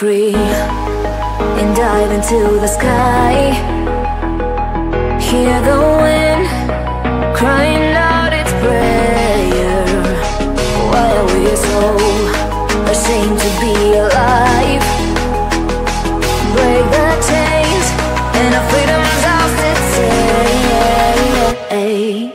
free and dive into the sky. Hear the wind crying out its prayer. Why are we so ashamed to be alive? Break the chains and our freedom's ours to take.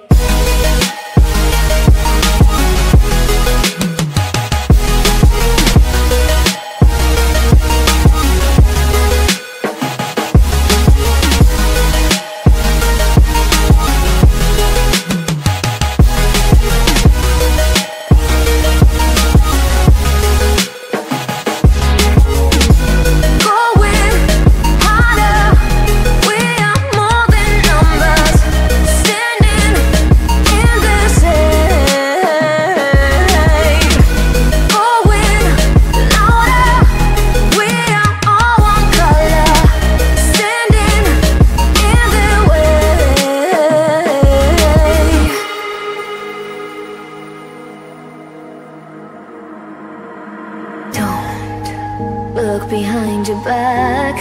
Look behind your back.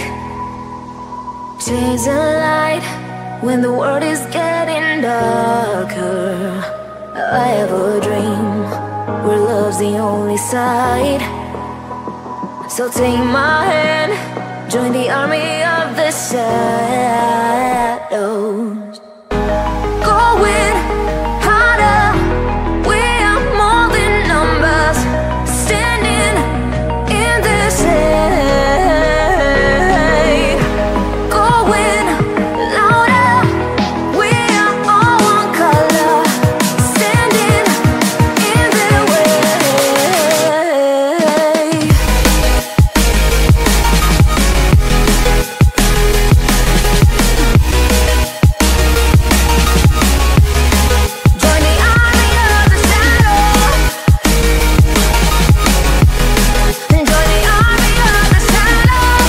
Chase a light when the world is getting darker. I have a dream where love's the only side. So take my hand, join the army of the shadows. Going harder, we are more than numbers. Standing in the shade, going louder. We are all one color, standing in the way. Join the army of the shadow. Join the army of the shadow.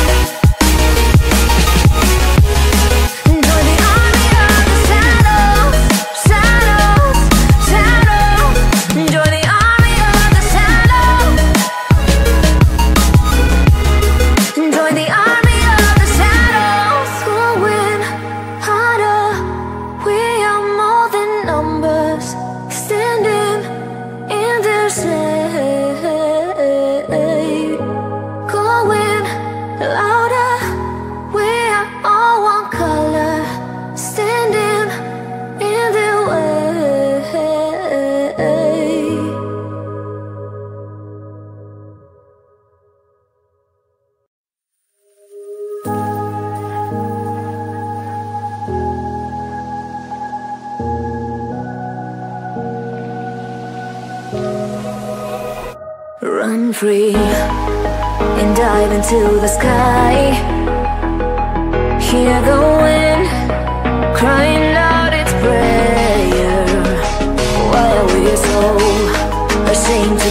Join the army of the shadows, shadows, shadows. Join the army of the shadows. Join the army of the shadows. Going harder, we are more than numbers. Standing in their shade, going louder. We are all one color, standing in their way. Run free and dive into the sky. Hear the wind crying out its prayer. Why are we so ashamed to